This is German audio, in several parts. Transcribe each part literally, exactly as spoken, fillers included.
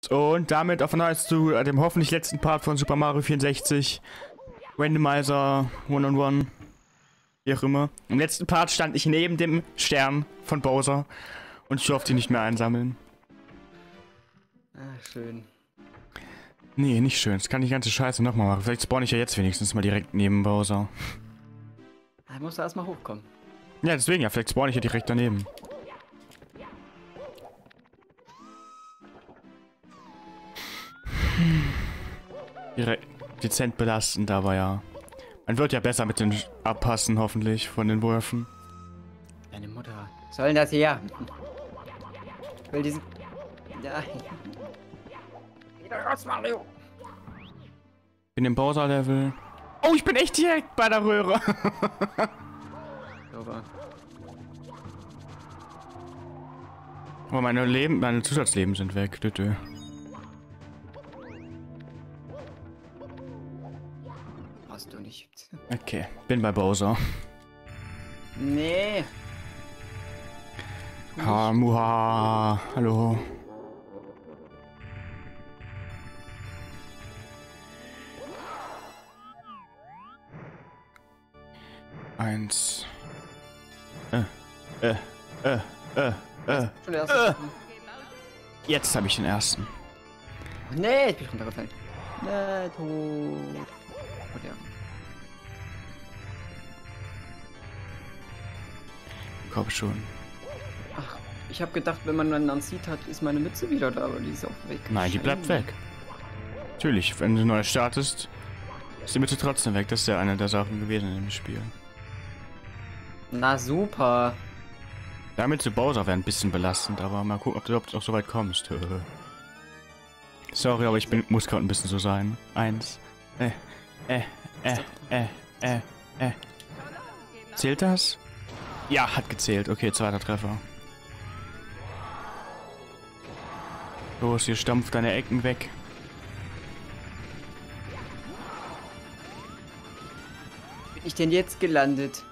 Und damit auf einmal zu dem hoffentlich letzten Part von Super Mario vierundsechzig. Randomizer One-on-One. Wie auch immer. Im letzten Part stand ich neben dem Stern von Bowser. Und ich durfte ihn nicht mehr einsammeln. Ach, schön. Nee, nicht schön. Das kann die ganze Scheiße nochmal machen. Vielleicht spawn ich ja jetzt wenigstens mal direkt neben Bowser. Da musst du erstmal hochkommen. Ja, deswegen ja. Vielleicht spawn ich ja direkt daneben. Direkt dezent belastend, aber ja. Man wird ja besser mit den abpassen, hoffentlich, von den Würfen. Deine Mutter. Was soll denn das hier? Ich will diesen... Ja. Wieder raus, Mario! Bin im Bowser-Level. Oh, ich bin echt direkt bei der Röhre. Aber Aber meine Leben, meine Zusatzleben sind weg, bitte. hast du nicht. Okay, bin bei Bowser. Nee. Ha, muha. Hallo. Eins. Äh, äh, äh, äh, äh. Schon der erste. Äh. Jetzt habe ich den ersten. Nee, ich bin runtergefallen. Nee, tot. Oh, der. Komm schon. Ach, ich habe gedacht, wenn man einen sieht hat, ist meine Mütze wieder da, aber die ist auch weg. Nein, die bleibt weg. Natürlich, wenn du neu startest, ist die Mütze trotzdem weg. Das ist ja eine der Sachen gewesen in dem Spiel. Na super. Damit zu Bowser wäre ein bisschen belastend, aber mal gucken, ob du überhaupt auch so weit kommst. Sorry, aber ich bin, muss gerade ein bisschen so sein. Eins. Äh, äh, äh, äh, äh, äh. Zählt das? Ja, hat gezählt. Okay, zweiter Treffer. Los, hier stampft deine Ecken weg. Bin ich denn jetzt gelandet?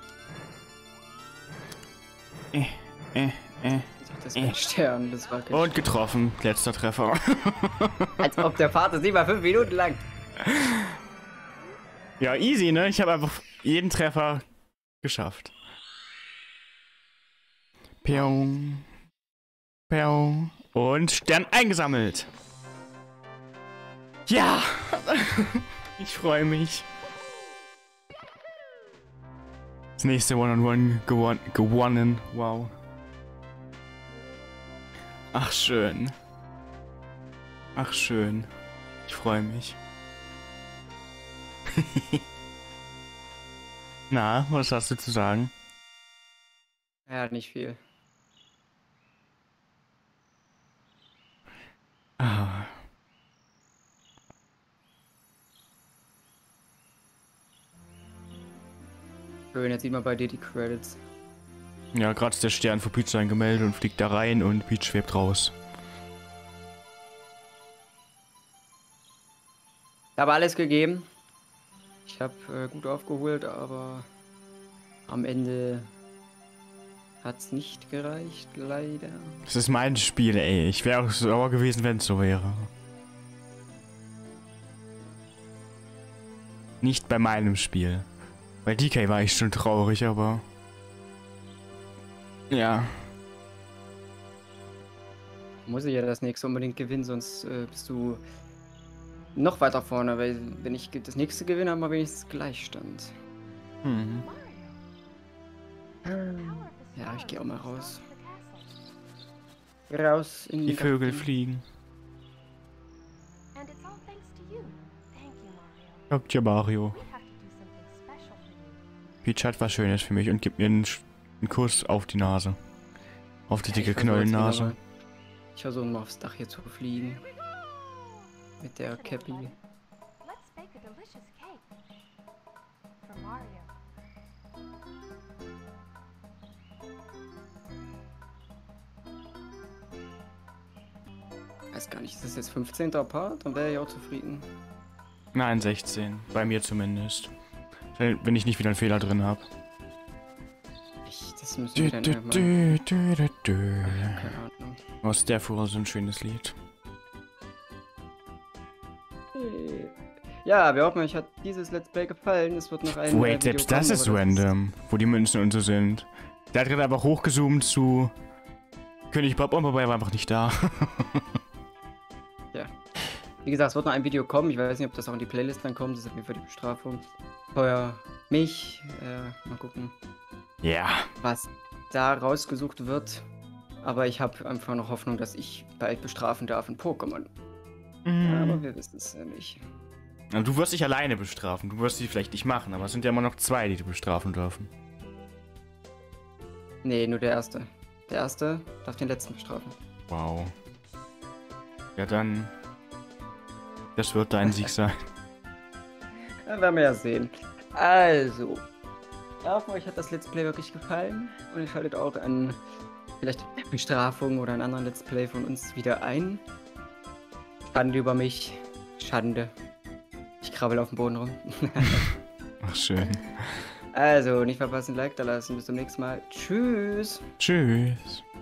Äh, äh, äh. Das war ein Stern, das war kein Und getroffen. Letzter Treffer. Als ob der Vater sie mal fünf Minuten lang. Ja, easy, ne? Ich habe einfach jeden Treffer geschafft. Peung. Peung. Und Stern eingesammelt. Ja! Ich freue mich. Das nächste One-on-One gewon gewonnen. Wow. Ach, schön. Ach, schön. Ich freue mich. Na, was hast du zu sagen? Ja, nicht viel. Ah. Schön, jetzt sieht man bei dir die Credits. Ja, gerade ist der Stern für Peach angemeldet und fliegt da rein und Peach schwebt raus. Ich habe alles gegeben. Ich habe äh, gut aufgeholt, aber am Ende hat es nicht gereicht, leider. Das ist mein Spiel, ey. Ich wäre auch sauer gewesen, wenn es so wäre. Nicht bei meinem Spiel. Bei D K war ich schon traurig, aber... Ja. Muss ich ja das nächste unbedingt gewinnen, sonst äh, bist du noch weiter vorne, weil wenn ich das nächste gewinne, haben wir wenigstens Gleichstand. Hm. Ja, ich gehe auch mal raus. Raus in Die Vögel Garten. fliegen. Sagt ja Mario. Peach hat was Schönes für mich und gibt mir einen, einen Kuss auf die Nase. Auf die Ja, dicke ich versuche jetzt wieder Knollennase. mal- Ich versuche mal aufs Dach hier zu fliegen. Mit der Cappy. Let's bake a delicious cake for Mario. Weiß gar nicht, ist das jetzt fünfzehnter Part? Dann wäre ich auch zufrieden. Nein, sechzehn. Bei mir zumindest. Wenn wenn ich nicht wieder einen Fehler drin habe. Ich, das müssen wir dann irgendwann... Dü, dü, dü, dü. Keine Ahnung. Aus der Fuhre so ein schönes Lied. Ja, wir hoffen, euch hat dieses Let's Play gefallen. Es wird noch ein äh, Wait, Video selbst kommen, das ist aber random, wo die Münzen und so sind. Der hat gerade einfach hochgezoomt zu König Bob, aber er war einfach nicht da. Ja. Wie gesagt, es wird noch ein Video kommen. Ich weiß nicht, ob das auch in die Playlist dann kommt. Das ist auf jeden Fall die Bestrafung. Feuer mich. Äh, mal gucken, Ja. was da rausgesucht wird. Aber ich habe einfach noch Hoffnung, dass ich bald bestrafen darf in Pokémon. Mhm. Aber wir wissen es ja nicht. Also du wirst dich alleine bestrafen. Du wirst sie vielleicht nicht machen, aber es sind ja immer noch zwei, die du bestrafen dürfen. Nee, nur der Erste. Der Erste darf den Letzten bestrafen. Wow. Ja, dann. Das wird dein Sieg sein. Ja, werden wir ja sehen. Also, ich hoffe, euch hat das Let's Play wirklich gefallen. Und ihr schaltet auch an vielleicht Bestrafung oder einen anderen Let's Play von uns wieder ein. Schande über mich. Schande. Ich krabbel auf dem Boden rum. Ach, schön. Also, nicht verpassen, Like da lassen. Bis zum nächsten Mal. Tschüss. Tschüss.